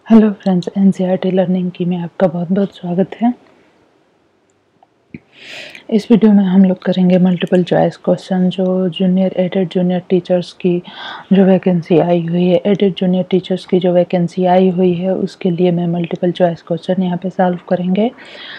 Hello friends, NCERT learning की में आपका बहुत बहुत स्वागत है। इस वीडियो में हम लोग करेंगे मल्टीपल चॉइस क्वेश्चन जो एडेड जूनियर टीचर्स की जो वैकेंसी आई हुई है। एडेड जूनियर टीचर्स की जो वैकेंसी आई हुई है उसके लिए मैं मल्टीपल चॉइस क्वेश्चन यहाँ पे सॉल्व करेंगे।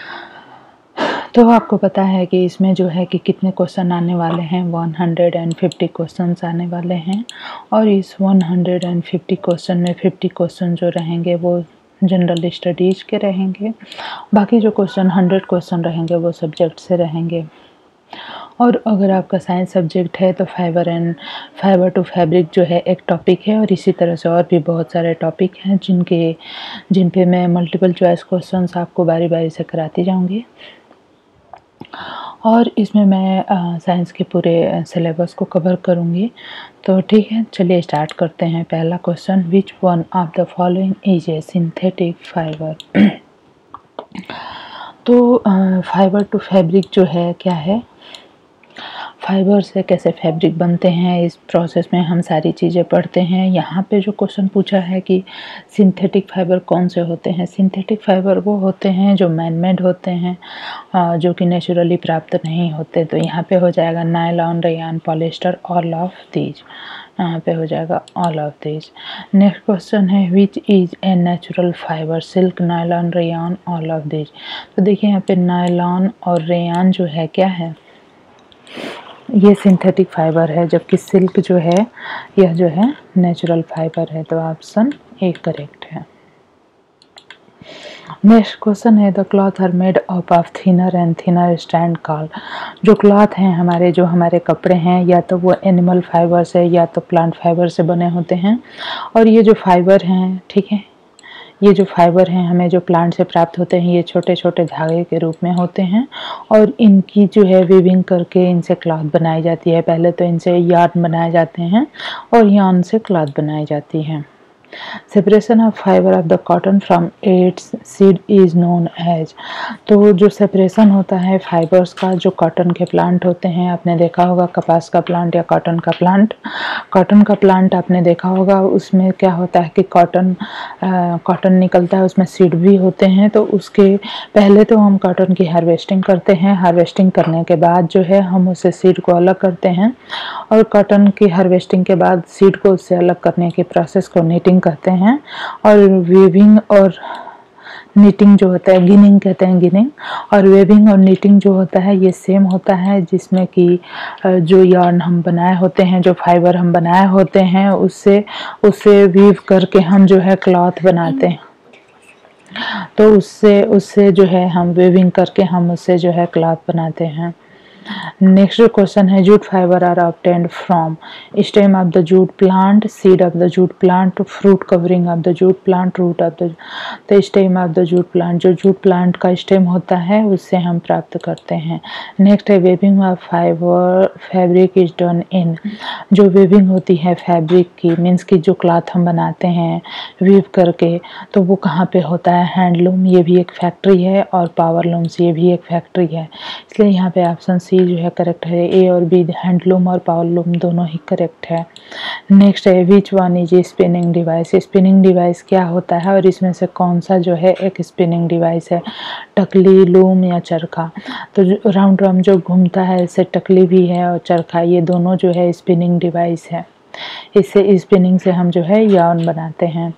तो आपको पता है कि इसमें जो है कि कितने क्वेश्चन आने वाले हैं, 150 क्वेश्चंस आने वाले हैं। और इस 150 क्वेश्चन में 50 क्वेश्चन जो रहेंगे वो जनरल स्टडीज़ के रहेंगे। बाकी जो क्वेश्चन 100 क्वेश्चन रहेंगे वो सब्जेक्ट से रहेंगे। और अगर आपका साइंस सब्जेक्ट है तो फाइबर टू फैब्रिक जो है एक टॉपिक है, और इसी तरह से और भी बहुत सारे टॉपिक हैं जिन पे मैं मल्टीपल चॉइस क्वेश्चंस आपको बारी बारी से कराती जाऊंगी। और इसमें मैं साइंस के पूरे सिलेबस को कवर करूँगी। तो ठीक है, चलिए स्टार्ट करते हैं। पहला question, which one of the following is a synthetic fibre. तो फाइबर टू फैब्रिक जो है क्या है, फाइबर से कैसे फैब्रिक बनते हैं, इस प्रोसेस में हम सारी चीज़ें पढ़ते हैं। यहाँ पे जो क्वेश्चन पूछा है कि सिंथेटिक फाइबर कौन से होते हैं। सिंथेटिक फाइबर वो होते हैं जो मैनमेड होते हैं, जो कि नेचुरली प्राप्त नहीं होते। तो यहाँ पे हो जाएगा nylon, rayon, polyester, all of these. यहाँ पे हो जाएगा all of these. Next question है, which is a natural fibre, silk, nylon, rayon, all of these. तो देखिए यहाँ पे नायलॉन और रेयान जो है क्या है, ये सिंथेटिक फाइबर है, जबकि सिल्क जो है यह जो है नेचुरल फाइबर है। तो ऑप्शन ए करेक्ट है। नेक्स्ट क्वेश्चन है, the cloth are made up of thinner and thinner strand called. जो क्लॉथ हैं हमारे कपड़े हैं, या तो वो एनिमल फाइबर से या तो प्लांट फाइबर से बने होते हैं। और ये जो फाइबर हैं, ठीक है, ये जो फाइबर हैं हमें जो प्लांट से प्राप्त होते हैं, ये छोटे छोटे धागे के रूप में होते हैं। और इनकी जो है वीविंग करके इनसे क्लॉथ बनाई जाती है। पहले तो इनसे यार्न बनाए जाते हैं और यार्न से क्लॉथ बनाई जाती है। Separation of fibre of the cotton from its seed is known as. तो जो सेपरेशन होता है फाइबर्स का, जो कॉटन के प्लांट होते हैं, आपने देखा होगा कपास का प्लांट या कॉटन का प्लांट आपने देखा होगा, उसमें क्या होता है कि कॉटन निकलता है, उसमें सीड भी होते हैं। तो उसके पहले तो हम कॉटन की हार्वेस्टिंग करते हैं। हार्वेस्टिंग करने के बाद जो है हम उससे सीड को अलग करते हैं, और कॉटन की हार्वेस्टिंग के बाद सीड को उससे अलग करने के प्रोसेस को नीटिंग कहते हैं। और वीविंग और नीटिंग जो होता है, गिनिंग कहते हैं, गिनिंग। और वेविंग और नीटिंग जो होता है ये सेम होता है, जिसमें कि जो यार्न हम बनाए होते हैं, जो फाइबर हम बनाए होते हैं, उससे वीव करके हम जो है क्लॉथ बनाते हैं। तो उससे जो है हम वेविंग करके हम उससे जो है क्लॉथ बनाते हैं। नेक्स्ट क्वेश्चन है, jute fibre are obtained from stem of the jute plant, seed of the jute plant, fruit covering of the jute plant, root of the stem of the jute plant. जो jute plant का stem होता है उससे हम प्राप्त करते हैं। Next है, weaving of fabric is done in. जो वेविंग होती है फैब्रिक की, मीन्स की जो क्लॉथ हम बनाते हैं वीव करके, तो वो कहाँ पे होता है, हैंडलूम, ये भी एक फैक्ट्री है, और पावरलूम्स, ये भी एक फैक्ट्री है। इसलिए यहाँ पे ऑप्शन सी जो है करेक्ट है। ए और बी, हैंडलूम और पावरलूम, दोनों ही करेक्ट है। नेक्स्ट है, which one is spinning device. Spinning device क्या होता है और इसमें से कौन सा जो है एक स्पिनिंग डिवाइस है, टकली, लूम या चरखा। तो राउंड राउंड जो घूमता है, इससे टकली भी है और चरखा, ये दोनों जो है स्पिनिंग डिवाइस है। इससे स्पिनिंग से हम जो है यार्न बनाते हैं।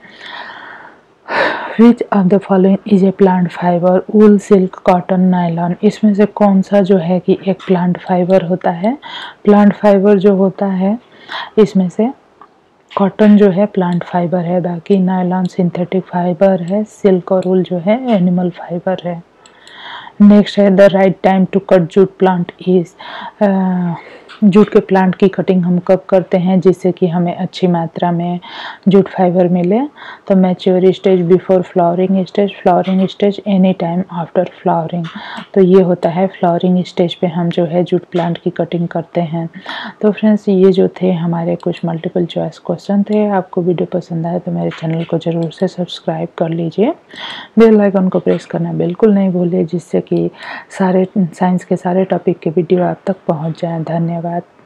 Which of the following is a plant fibre, wool, silk, cotton, nylon. इसमें से कौन सा जो है कि एक प्लांट फाइबर होता है। प्लांट फाइबर जो होता है इसमें से कॉटन जो है प्लांट फाइबर है, बाकी नायलॉन सिंथेटिक फाइबर है, सिल्क और वूल जो है एनिमल फाइबर है। नेक्स्ट है, the right time to cut jute plant is. Jute के प्लांट की कटिंग हम कब करते हैं जिससे कि हमें अच्छी मात्रा में जूट फाइबर मिले। तो mature stage, before flowering stage, any time after flowering. तो ये होता है फ्लावरिंग स्टेज पे हम जो है जूट प्लांट की कटिंग करते हैं। तो फ्रेंड्स, ये जो थे हमारे कुछ मल्टीपल चॉइस क्वेश्चन थे। आपको वीडियो पसंद आए तो मेरे चैनल को ज़रूर से सब्सक्राइब कर लीजिए। बेल आइकन को प्रेस करना बिल्कुल नहीं भूलिए, जिससे कि सारे साइंस के सारे टॉपिक के वीडियो आप तक पहुंच जाएं। धन्यवाद।